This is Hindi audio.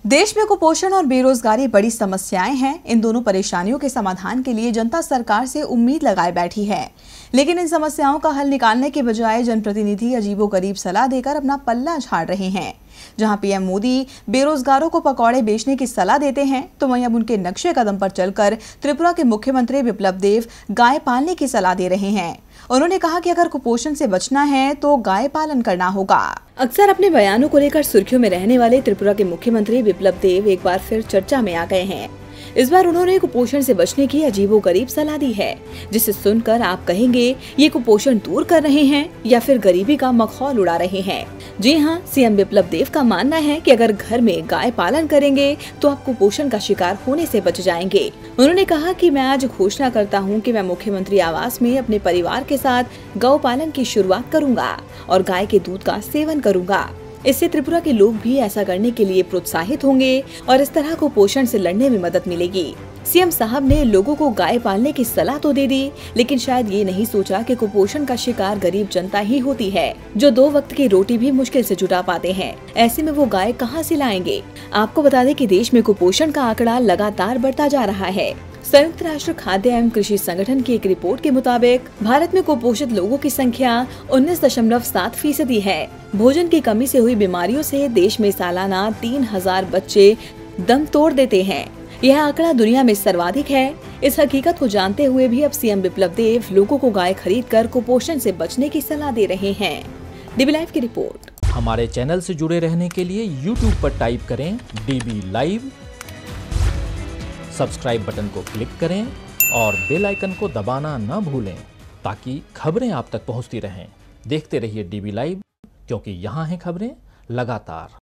देश में कुपोषण और बेरोजगारी बड़ी समस्याएं हैं। इन दोनों परेशानियों के समाधान के लिए जनता सरकार से उम्मीद लगाए बैठी है, लेकिन इन समस्याओं का हल निकालने के बजाय जनप्रतिनिधि अजीबोगरीब सलाह देकर अपना पल्ला झाड़ रहे हैं। जहां पीएम मोदी बेरोजगारों को पकौड़े बेचने की सलाह देते हैं, तो वहीं अब उनके नक्शे कदम पर चलकर त्रिपुरा के मुख्यमंत्री बिप्लब देब गाय पालने की सलाह दे रहे हैं। उन्होंने कहा कि अगर कुपोषण से बचना है तो गाय पालन करना होगा। अक्सर अपने बयानों को लेकर सुर्खियों में रहने वाले त्रिपुरा के मुख्यमंत्री बिप्लब देब एक बार फिर चर्चा में आ गए हैं। इस बार उन्होंने कुपोषण से बचने की अजीबोगरीब सलाह दी है, जिसे सुनकर आप कहेंगे ये कुपोषण दूर कर रहे हैं या फिर गरीबी का मखौल उड़ा रहे हैं। जी हाँ, सीएम बिप्लब देब का मानना है कि अगर घर में गाय पालन करेंगे तो आप कुपोषण का शिकार होने से बच जाएंगे। उन्होंने कहा कि मैं आज घोषणा करता हूं कि मैं मुख्यमंत्री आवास में अपने परिवार के साथ गौ पालन की शुरुआत करूंगा और गाय के दूध का सेवन करूंगा। इससे त्रिपुरा के लोग भी ऐसा करने के लिए प्रोत्साहित होंगे और इस तरह कुपोषण से लड़ने में मदद मिलेगी। सीएम साहब ने लोगों को गाय पालने की सलाह तो दे दी, लेकिन शायद ये नहीं सोचा कि कुपोषण का शिकार गरीब जनता ही होती है, जो 2 वक्त की रोटी भी मुश्किल से जुटा पाते हैं। ऐसे में वो गाय कहां से लाएंगे? आपको बता दें कि देश में कुपोषण का आंकड़ा लगातार बढ़ता जा रहा है। संयुक्त राष्ट्र खाद्य एवं कृषि संगठन की एक रिपोर्ट के मुताबिक भारत में कुपोषित लोगों की संख्या 19.7% है। भोजन की कमी से हुई बीमारियों से देश में सालाना 3000 बच्चे दम तोड़ देते हैं। यह आंकड़ा दुनिया में सर्वाधिक है। इस हकीकत को जानते हुए भी अब सीएम बिप्लब देब लोगों को गाय खरीदकर कुपोषण से बचने की सलाह दे रहे हैं। डीबी लाइव की रिपोर्ट। हमारे चैनल से जुड़े रहने के लिए YouTube पर टाइप करें डीबी लाइव, सब्सक्राइब बटन को क्लिक करें और बेल आइकन को दबाना न भूलें, ताकि खबरें आप तक पहुंचती रहें। देखते रहिए डीबी लाइव, क्योंकि यहाँ हैं खबरें लगातार।